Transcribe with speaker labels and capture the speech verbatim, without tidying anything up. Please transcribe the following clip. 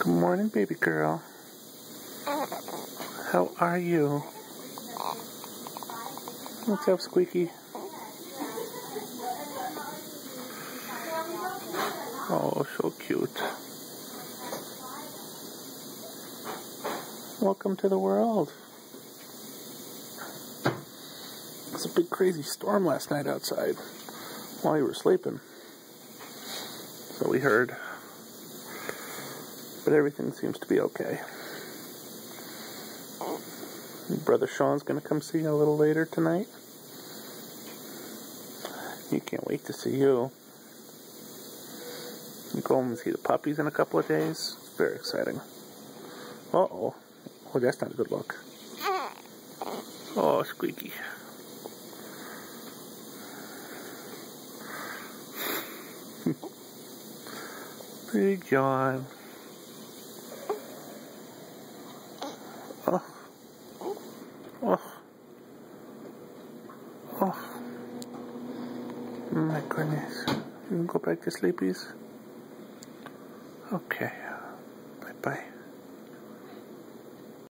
Speaker 1: Good morning, baby girl. How are you? What's up, Squeaky? Oh, so cute. Welcome to the world. It was a big crazy storm last night outside while you were sleeping. So we heard. But everything seems to be okay. Your brother Sean's going to come see you a little later tonight. He can't wait to see you. You go home and see the puppies in a couple of days. It's very exciting. Uh-oh. Oh, that's not a good look. Oh, Squeaky. Big John. Oh. Oh. Oh. My goodness. You can go back to sleepies? Okay. Bye-bye.